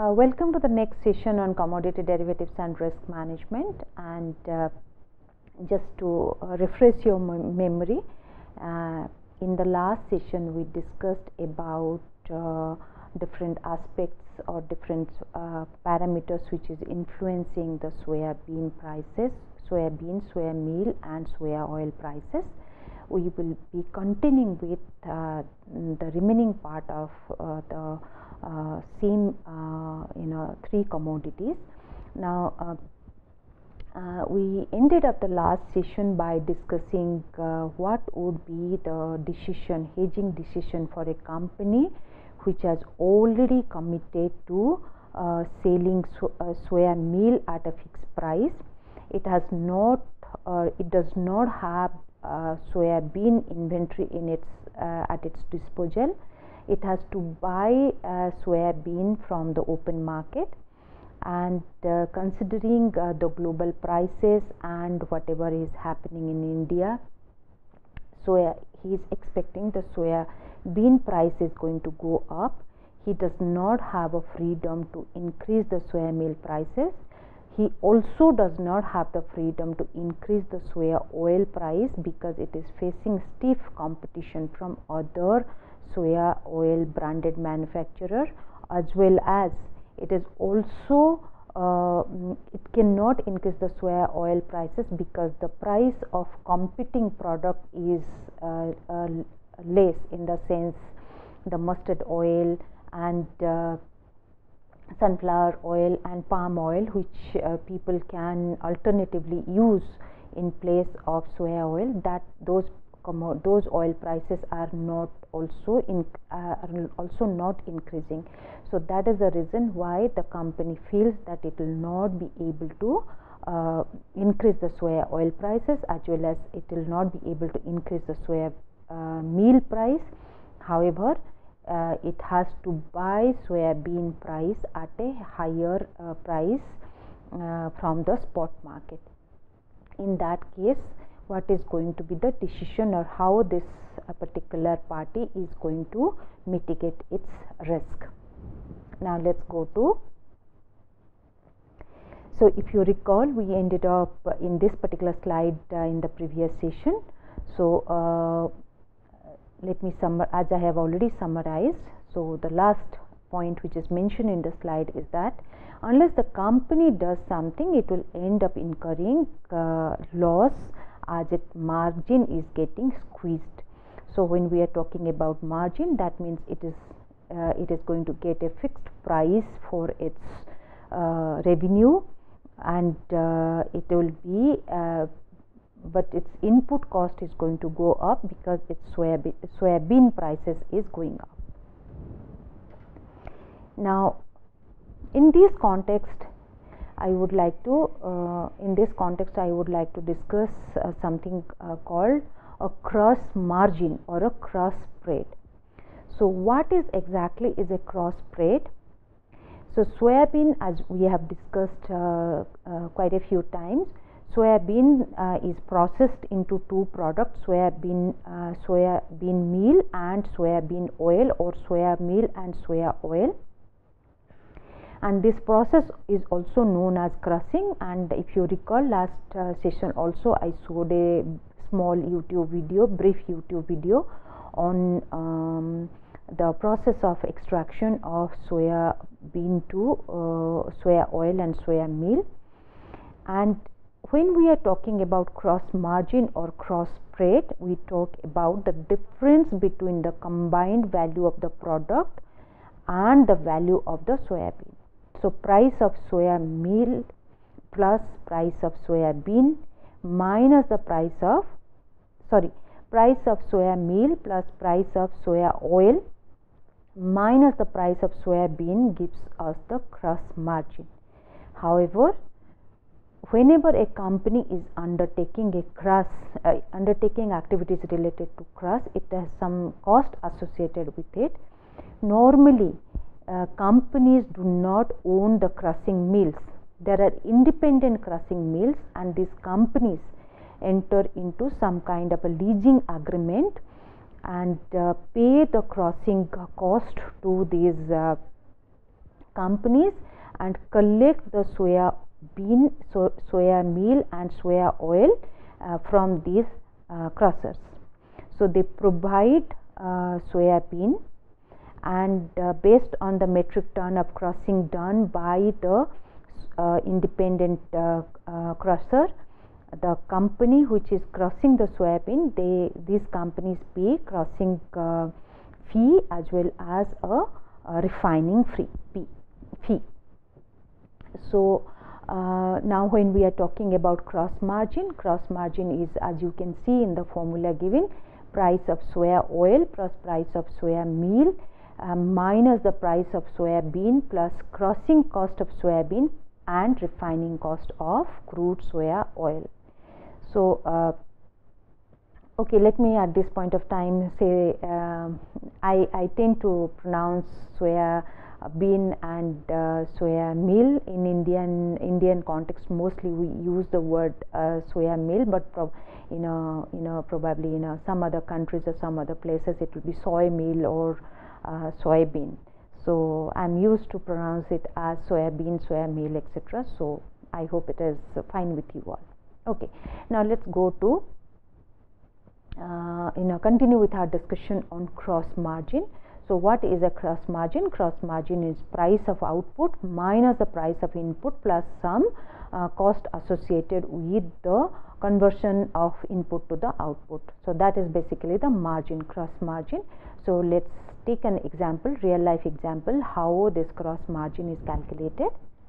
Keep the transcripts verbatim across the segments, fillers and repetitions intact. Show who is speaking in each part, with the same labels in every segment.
Speaker 1: Uh, welcome to the next session on commodity derivatives and risk management. And uh, just to uh, refresh your m memory, uh, in the last session we discussed about uh, different aspects or different uh, parameters which is influencing the soya bean prices, soya bean, soya meal and soya oil prices. We will be continuing with uh, the remaining part of uh, the uh, same uh, you know three commodities. Now uh, uh, we ended up the last session by discussing uh, what would be the decision, hedging decision for a company which has already committed to uh, selling so, uh, soya meal at a fixed price. It has not uh, it does not have uh, soya bean inventory in its uh, at its disposal. It has to buy uh, soya bean from the open market, and uh, considering uh, the global prices and whatever is happening in India, soya he is expecting the soya bean price is going to go up. He does not have a freedom to increase the soya meal prices. He also does not have the freedom to increase the soya oil price because it is facing stiff competition from other soya oil branded manufacturer, as well as it is also uh, it cannot increase the soya oil prices because the price of competing product is uh, uh, less, in the sense the mustard oil and uh, sunflower oil and palm oil, which uh, people can alternatively use in place of soya oil, that those those oil prices are not also in uh, are also not increasing. So that is the reason why the company feels that it will not be able to uh, increase the soya oil prices, as well as it will not be able to increase the soya uh, meal price. However, uh, it has to buy soya bean price at a higher uh, price uh, from the spot market. In that case, what is going to be the decision, or how this uh, particular party is going to mitigate its risk. Now let's go to, so if you recall, we ended up in this particular slide uh, in the previous session. So uh, let me summarize, as I have already summarized. So the last point which is mentioned in the slide is that unless the company does something, it will end up incurring uh, loss as its margin is getting squeezed. So when we are talking about margin, that means it is uh, it is going to get a fixed price for its uh, revenue, and uh, it will be uh, but its input cost is going to go up because its soya bean, soya bean prices is going up. Now in this context, I would like to, uh, in this context, I would like to discuss uh, something uh, called a cross margin or a cross spread. So what is exactly is a cross spread? So soya bean, as we have discussed uh, uh, quite a few times, soya bean uh, is processed into two products, soya bean, uh, soya bean meal and soya bean oil, or soya meal and soya oil. And this process is also known as crushing. And if you recall, last uh, session also I showed a small YouTube video, brief YouTube video on um, the process of extraction of soya bean to uh, soya oil and soya meal. And when we are talking about cross margin or cross spread, we talk about the difference between the combined value of the product and the value of the soya bean. So price of soya meal plus price of soya bean minus the price of sorry price of soya meal plus price of soya oil minus the price of soya bean gives us the cross margin. However, whenever a company is undertaking a crush, uh, undertaking activities related to crush, it has some cost associated with it. Normally, Uh, companies do not own the crushing mills. There are independent crushing mills, and these companies enter into some kind of a leasing agreement and uh, pay the crushing cost to these uh, companies and collect the soya bean, so, soya meal and soya oil uh, from these uh, crushers. So they provide uh, soya bean, and uh, based on the metric ton of crushing done by the uh, independent uh, uh, crusher, the company which is crushing the soybean, they these companies pay crushing uh, fee as well as a, a refining fee fee. So uh, now when we are talking about cross margin, cross margin is, as you can see in the formula given, price of soya oil plus price of soya meal uh, minus the price of soya bean plus crushing cost of soya bean and refining cost of crude soya oil. So uh, okay, let me at this point of time say uh, I, I tend to pronounce soya bean and uh, soya meal. In Indian Indian context, mostly we use the word uh, soya meal, but pro in a you know probably in a, some other countries or some other places it will be soy meal or uh, soy bean. So I'm used to pronounce it as soya bean, soya meal, et cetera. So I hope it is fine with you all. Okay, now let's go to uh, you know continue with our discussion on cross margin. So what is a cross margin? Cross margin is price of output minus the price of input plus some uh, cost associated with the conversion of input to the output. So that is basically the margin, cross margin. So let's take an example, real life example, how this cross margin is calculated.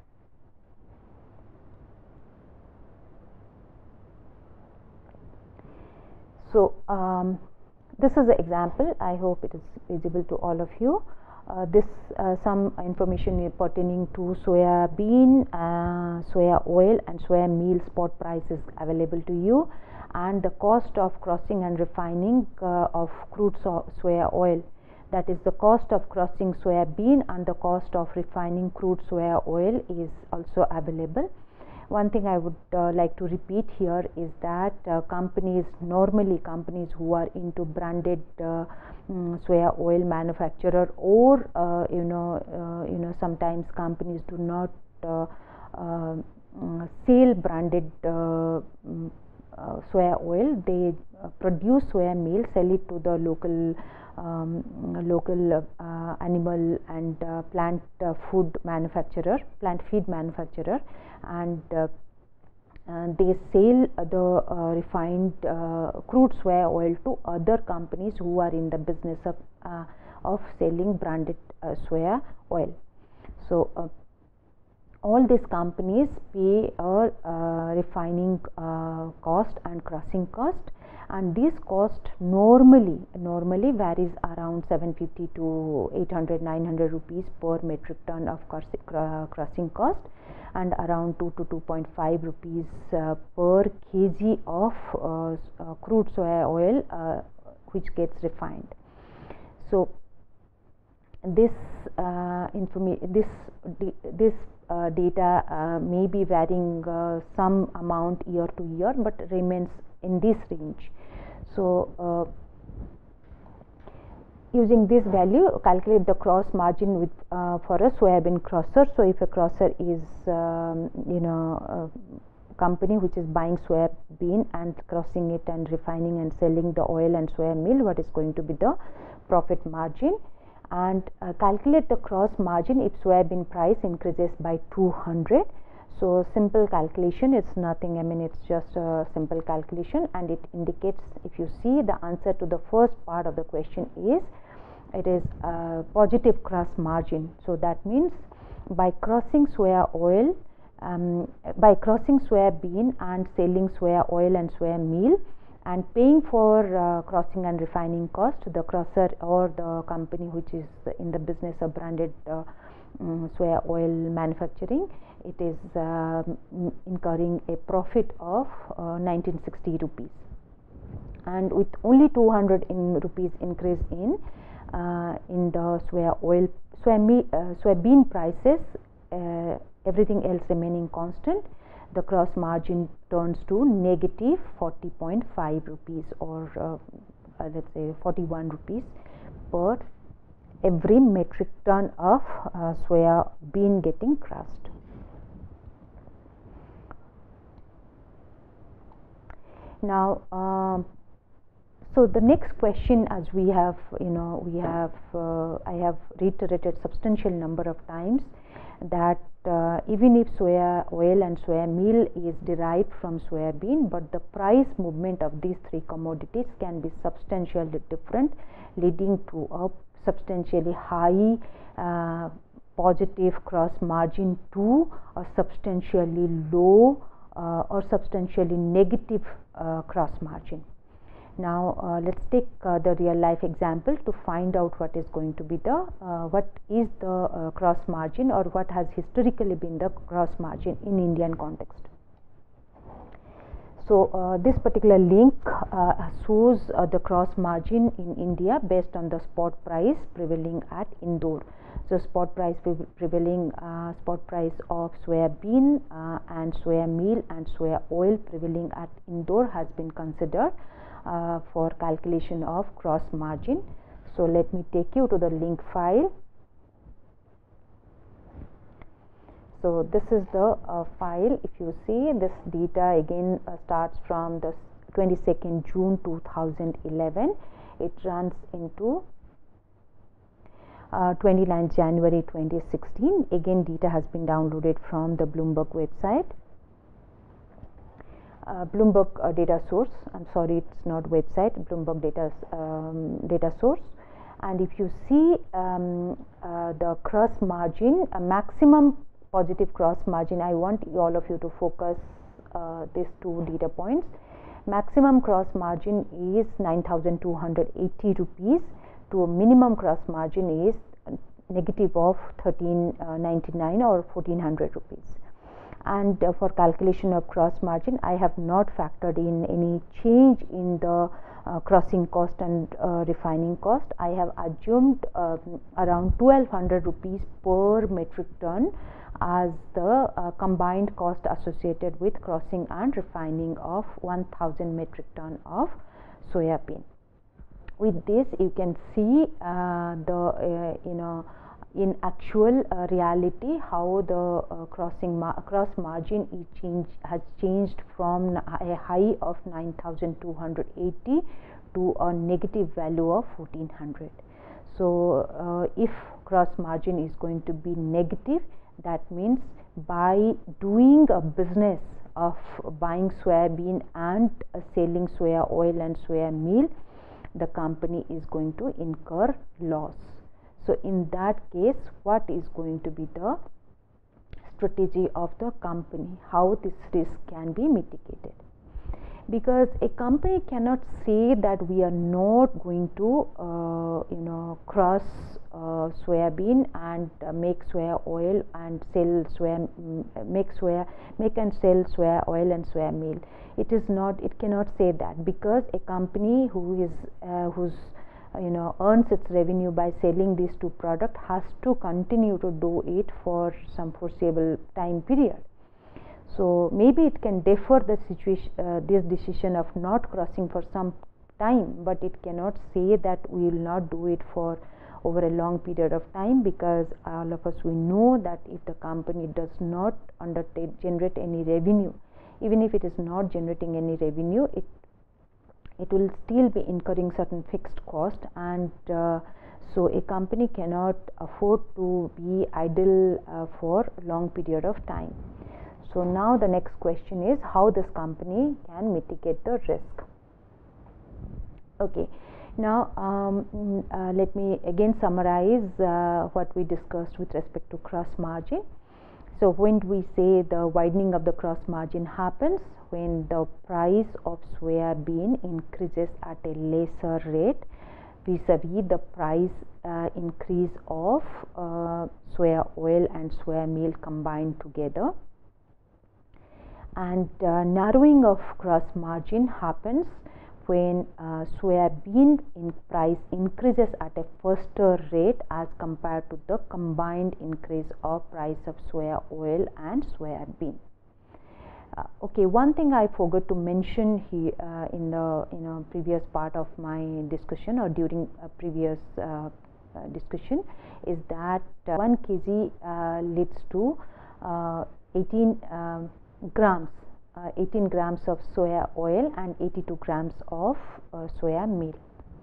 Speaker 1: So um, this is the example. I hope it is visible to all of you. Uh, this uh, some information pertaining to soya bean, uh, soya oil and soya meal spot prices available to you, and the cost of crossing and refining uh, of crude so soya oil. That is the cost of crossing soya bean and the cost of refining crude soya oil is also available. One thing I would uh, like to repeat here is that uh, companies, normally companies who are into branded uh, um, soya oil manufacturer, or uh, you know, uh, you know, sometimes companies do not uh, uh, sell branded uh, um, uh, soya oil. They uh, produce soya meal, sell it to the local um, local uh, animal and uh, plant uh, food manufacturer, plant feed manufacturer, and uh, uh, they sell the uh, refined uh, crude soya oil to other companies who are in the business of uh, of selling branded uh, soya oil. So uh, all these companies pay a uh, refining uh, cost and crushing cost, and this cost normally normally varies around seven fifty to eight hundred nine hundred rupees per metric ton of crushing cost, and around two to two point five rupees uh, per kg of uh, uh, crude soya oil uh, which gets refined. So this uh, information this this uh, data uh, may be varying uh, some amount year to year, but remains in this range. So uh, using this value, calculate the cross margin with uh, for a soybean crosser. So if a crosser is um, you know a company which is buying soya bean and crossing it and refining and selling the oil and soya meal, what is going to be the profit margin? And uh, calculate the cross margin if soybean price increases by two hundred. So simple calculation, it's nothing, I mean it's just a simple calculation, and it indicates, if you see, the answer to the first part of the question is it is a positive cross margin. So that means by crossing soya oil, um, by crossing soya bean and selling soya oil and soya meal and paying for uh, crossing and refining cost, the crosser or the company which is in the business of branded uh, um, soya oil manufacturing, it is uh, incurring a profit of uh, nineteen sixty rupees, and with only two hundred in rupees increase in uh, in the soya oil soya, me, uh, soya bean prices, uh, everything else remaining constant, the cross margin turns to negative forty point five rupees, or uh, uh, let's say forty-one rupees per every metric ton of uh, soya bean getting crushed. Now, um, so the next question, as we have, you know, we have, uh, I have reiterated substantial number of times that uh, even if soya oil and soya meal is derived from soya bean, but the price movement of these three commodities can be substantially different, leading to a substantially high uh, positive cross margin to a substantially low uh, or substantially negative uh, cross margin. Now uh, let's take uh, the real life example to find out what is going to be the uh, what is the uh, cross margin, or what has historically been the cross margin in Indian context. So uh, this particular link uh, shows uh, the cross margin in India based on the spot price prevailing at Indore. So spot price prevailing uh, spot price of soya bean uh, and soya meal and soya oil prevailing at Indore has been considered uh, for calculation of cross margin. So let me take you to the link file. So this is the uh, file. If you see, this data again uh, starts from the twenty-second June two thousand eleven. It runs into uh, twenty-ninth January twenty sixteen. Again, data has been downloaded from the Bloomberg website. Uh, Bloomberg uh, data source. I'm sorry, it's not website. Bloomberg data um, data source. And if you see um, uh, the cross margin, a maximum positive cross margin, I want all of you to focus uh, these two data points. Maximum cross margin is nine thousand two hundred eighty rupees to a minimum cross margin is negative of thirteen ninety-nine or fourteen hundred rupees. And uh, for calculation of cross margin, I have not factored in any change in the uh, crossing cost and uh, refining cost. I have assumed uh, around twelve hundred rupees per metric ton as the uh, combined cost associated with crossing and refining of one thousand metric ton of soya bean. With this, you can see uh, the uh, you know in actual uh, reality how the uh, crossing ma cross margin is change has changed from a high of nine thousand two hundred eighty to a negative value of fourteen hundred. So uh, if cross margin is going to be negative, that means by doing a business of buying soya bean and uh, selling soya oil and soya meal, the company is going to incur loss. So in that case, what is going to be the strategy of the company, how this risk can be mitigated? Because a company cannot say that we are not going to uh, you know cross uh, soya bean and uh, make soya oil and sell soya mm, make soya make and sell soya oil and soya meal. It is not, it cannot say that, because a company who is uh, who's you know earns its revenue by selling these two products has to continue to do it for some foreseeable time period. So maybe it can defer the situation uh, this decision of not crossing for some time, but it cannot say that we will not do it for over a long period of time, because all of us we know that if the company does not undertake generate any revenue, even if it is not generating any revenue, it it will still be incurring certain fixed cost, and uh, so a company cannot afford to be idle uh, for long period of time. So now the next question is how this company can mitigate the risk. Okay, now um, uh, let me again summarize uh, what we discussed with respect to cross margin. So when we say the widening of the cross margin happens when the price of soya bean increases at a lesser rate vis-a-vis the price uh, increase of uh, soya oil and soya meal combined together. And uh, narrowing of cross margin happens when uh, soya bean in price increases at a faster rate as compared to the combined increase of price of soya oil and soya bean. Uh, okay, one thing I forgot to mention here uh, in the you know previous part of my discussion or during a previous uh, uh, discussion is that uh, one kg uh, leads to uh, eighteen um, grams uh, eighteen grams of soya oil and eighty-two grams of uh, soya meal.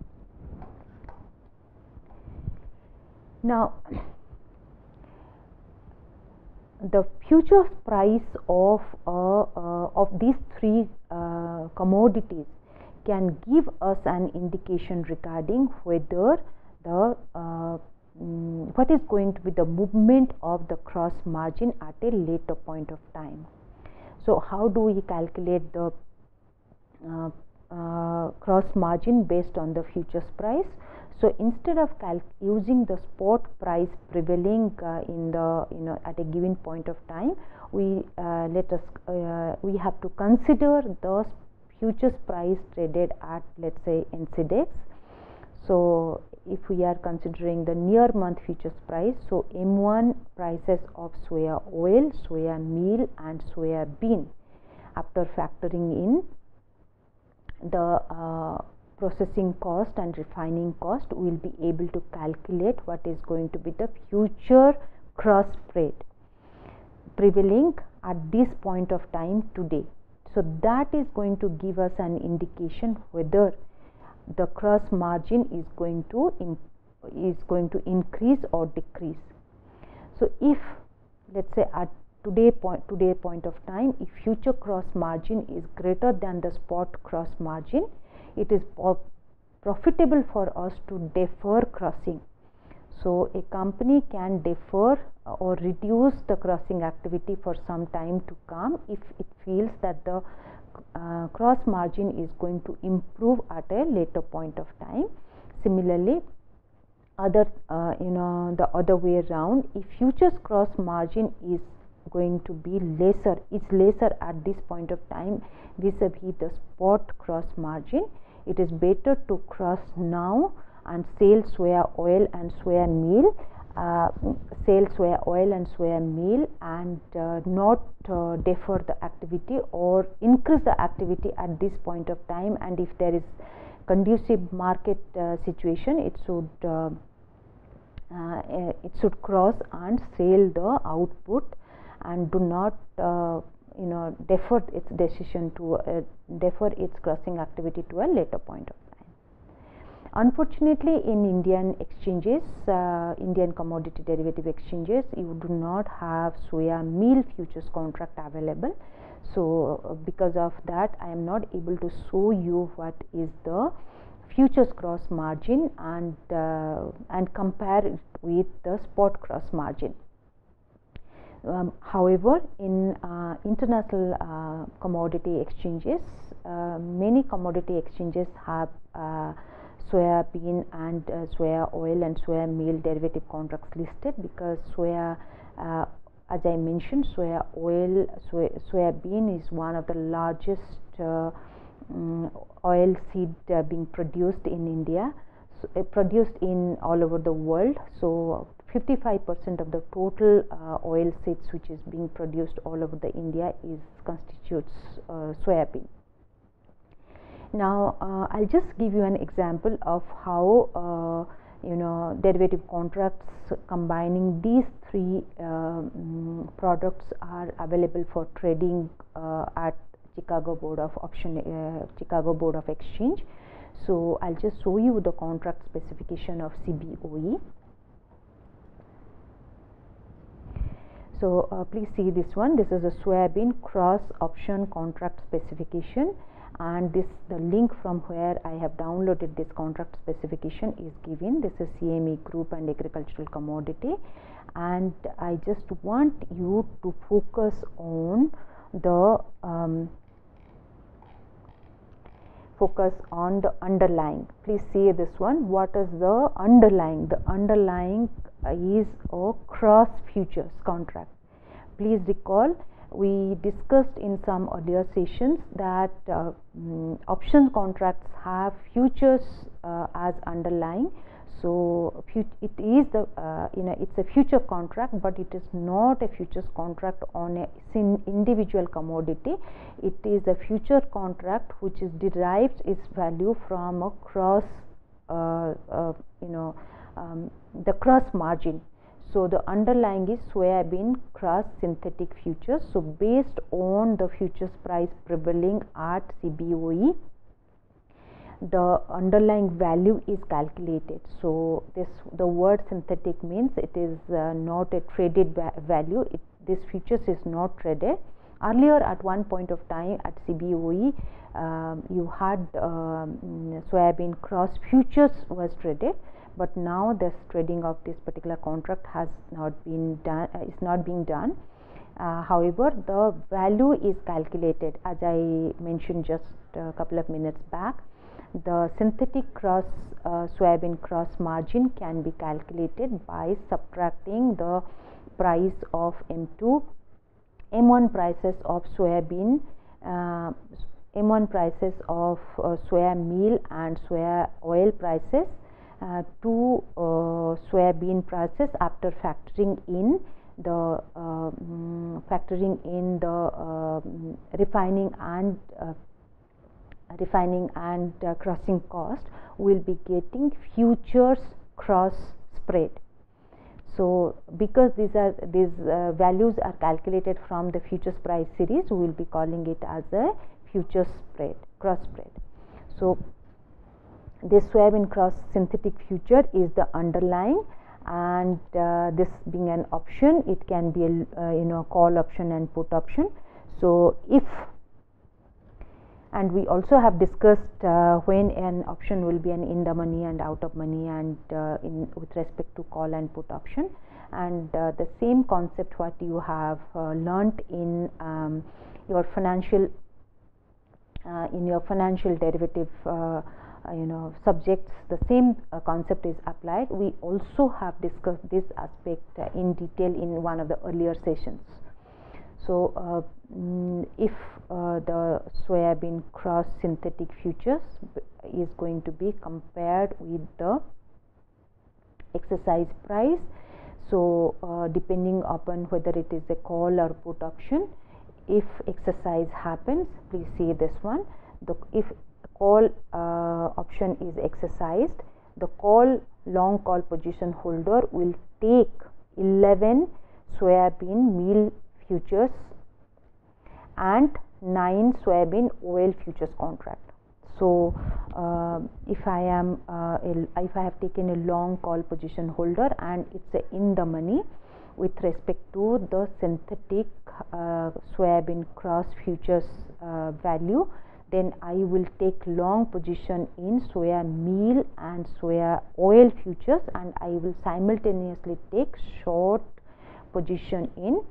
Speaker 1: Now the future price of uh, uh, of these three uh, commodities can give us an indication regarding whether the uh, mm, what is going to be the movement of the cross margin at a later point of time. So how do we calculate the uh, uh, cross margin based on the futures price? So instead of using the spot price prevailing uh, in the you know at a given point of time, we uh, let us uh, we have to consider the futures price traded at, let's say, N C D E X. So if we are considering the near month futures price, so M one prices of soya oil, soya meal and soya bean, after factoring in the uh, processing cost and refining cost, we will be able to calculate what is going to be the future cross spread prevailing at this point of time today. So that is going to give us an indication whether the cross margin is going to is going to increase or decrease. So if, let's say, at today point today point of time, if future cross margin is greater than the spot cross margin, it is profitable for us to defer crossing. So a company can defer or reduce the crossing activity for some time to come if it feels that the uh, cross margin is going to improve at a later point of time. Similarly, other uh, you know the other way around, if futures cross margin is going to be lesser, it's lesser at this point of time vis-a-vis the spot cross margin, it is better to cross now and sell soya oil and soya meal, uh, sell soya oil and soya meal and uh, not uh, defer the activity or increase the activity at this point of time. And if there is conducive market uh, situation, it should uh, uh, it should cross and sell the output and do not uh, you know defer its decision to uh, defer its crossing activity to a later point of time. Unfortunately, in Indian exchanges, uh, Indian commodity derivative exchanges, you do not have soya meal futures contract available. So uh, because of that, I am not able to show you what is the futures cross margin and uh, and compare it with the spot cross margin. Um, however, in uh, international uh, commodity exchanges, uh, many commodity exchanges have uh, soya bean and uh, soya oil and soya meal derivative contracts listed, because soya, uh, as I mentioned, soya oil, soya, soya bean is one of the largest uh, um, oil seed uh, being produced in India, so, uh, produced in all over the world. So fifty-five percent of the total uh, oil seeds which is being produced all over the India is constitutes uh, soya bean. Now uh, I'll just give you an example of how uh, you know derivative contracts combining these three um, products are available for trading uh, at Chicago Board of Option uh, Chicago Board of Exchange. So I'll just show you the contract specification of C B O E. So uh, please see this one. This is a soybean cross option contract specification, and this the link from where I have downloaded this contract specification is given. This is C M E Group and Agricultural Commodity, and I just want you to focus on the um, focus on the underlying. Please see this one. What is the underlying? The underlying is a cross futures contract. Please recall, we discussed in some earlier sessions that uh, um, options contracts have futures uh, as underlying. So it is the uh, you know it's a future contract, but it is not a futures contract on a individual commodity. It is a future contract which is derives its value from a cross uh, uh, you know um, the cross margin. So the underlying is soybean cross synthetic futures. So based on the futures price prevailing at C B O E, the underlying value is calculated. So this, the word synthetic means it is uh, not a traded va value. It, this futures is not traded. Earlier at one point of time at C B O E, um, you had um, soybean cross futures was traded, but now this trading of this particular contract has not been done, uh, is not being done. Uh, however, the value is calculated, as I mentioned just a couple of minutes back. The synthetic cross uh, soybean cross margin can be calculated by subtracting the price of M two, M one prices of soybean, uh, M one prices of uh, soya meal and soya oil prices uh, to uh, soybean prices after factoring in the uh, um, factoring in the uh, refining and uh, refining and uh, crossing cost, will be getting futures cross spread. So because these are these uh, values are calculated from the futures price series, we will be calling it as a futures spread, cross spread. So this soybean cross synthetic future is the underlying, and uh, this being an option, it can be a uh, you know call option and put option. So if, and we also have discussed uh, when an option will be an in the money and out of money, and uh, in with respect to call and put option, and uh, the same concept what you have uh, learnt in um, your financial uh, in your financial derivative uh, uh, you know subjects, the same uh, concept is applied. We also have discussed this aspect uh, in detail in one of the earlier sessions. So uh, mm, if uh, the soybean cross synthetic futures is going to be compared with the exercise price, so uh, depending upon whether it is a call or put option, if exercise happens, please see this one, the if call uh, option is exercised, the call long call position holder will take eleven soybean meal futures and nine soybean oil futures contract. So uh, if I am uh, a, if I have taken a long call position holder and it's a in the money with respect to the synthetic uh, soybean cross futures uh, value, then I will take long position in soya meal and soya oil futures, and I will simultaneously take short position in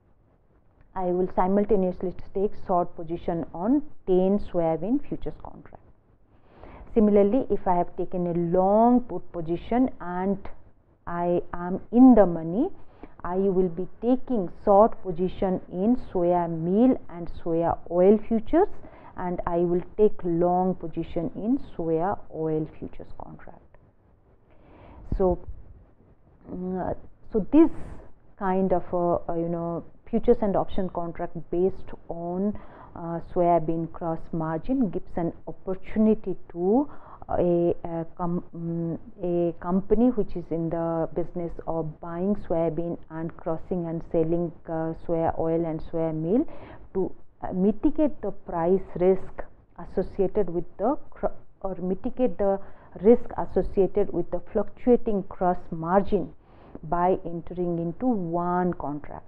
Speaker 1: I will simultaneously take short position on ten soybean futures contract. Similarly, if I have taken a long put position and I am in the money, I will be taking short position in soya meal and soya oil futures, and I will take long position in soya oil futures contract. So, uh, so this kind of a, a you know futures and option contract based on uh, soybean cross margin gives an opportunity to uh, a, a, com um, a company which is in the business of buying soybean and crossing and selling uh, soya oil and soya meal to uh, mitigate the price risk associated with the or mitigate the risk associated with the fluctuating cross margin by entering into one contract.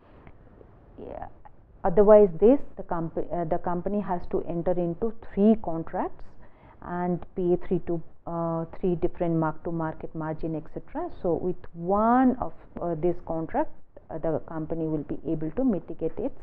Speaker 1: Yeah. Otherwise, this the company uh, the company has to enter into three contracts and pay three to uh, three different mark to market margin, et cetera. So with one of uh, this contract, uh, the company will be able to mitigate its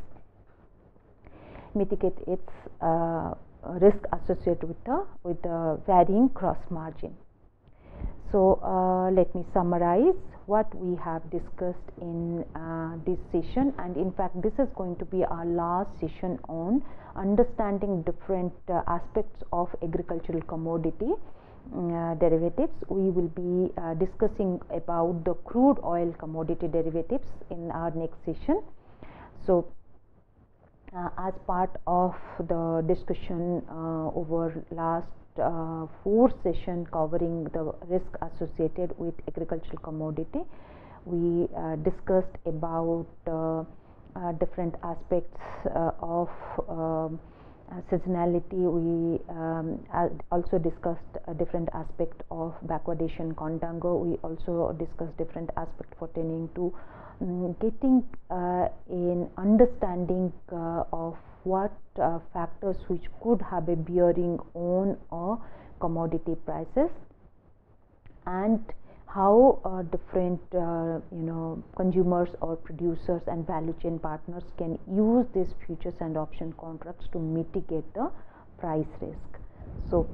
Speaker 1: mitigate its uh, risk associated with the with the varying cross margin. So uh, let me summarize what we have discussed in uh, this session, and in fact this is going to be our last session on understanding different uh, aspects of agricultural commodity uh, derivatives. We will be uh, discussing about the crude oil commodity derivatives in our next session. So uh, as part of the discussion uh, over last uh, four sessions covering the risk associated with agricultural commodity. We uh, discussed about uh, uh, different aspects uh, of um, uh, seasonality. We um, also discussed a different aspect of backwardation contango. We also discussed different aspects pertaining to um, getting uh, an understanding uh, of what uh, factors which could have a bearing on uh, commodity prices, and how uh, different uh, you know consumers or producers and value chain partners can use these futures and option contracts to mitigate the price risk. So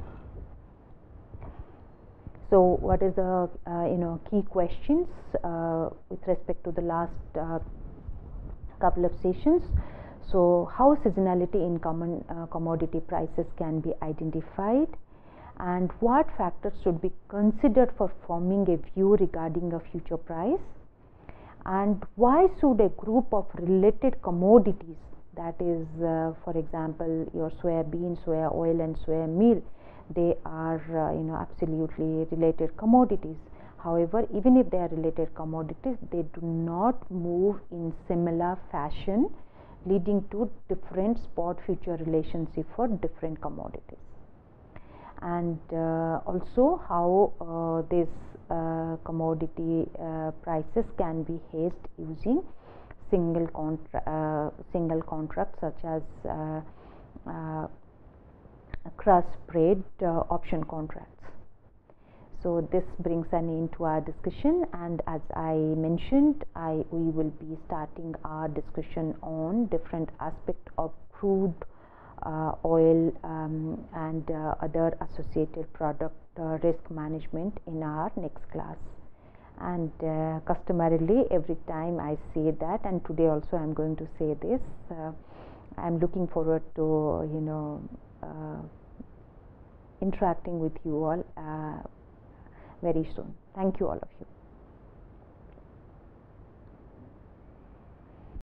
Speaker 1: so what is the uh, you know key questions uh, with respect to the last uh, couple of sessions? So how seasonality in common uh, commodity prices can be identified, and what factors should be considered for forming a view regarding a future price, and why should a group of related commodities, that is uh, for example your soya bean, soya oil and soya meal, they are uh, you know absolutely related commodities. However, even if they are related commodities, they do not move in similar fashion, leading to different spot future relationship for different commodities. And uh, also how uh, these uh, commodity uh, prices can be hedged using single contra uh, single contracts such as uh, uh, cross spread uh, option contracts. So this brings an end to our discussion, and as I mentioned, I we will be starting our discussion on different aspects of crude uh, oil um, and uh, other associated product uh, risk management in our next class. And uh, customarily every time I say that, and today also I am going to say this, uh, I am looking forward to you know uh, interacting with you all uh, very soon. Thank you, all of you.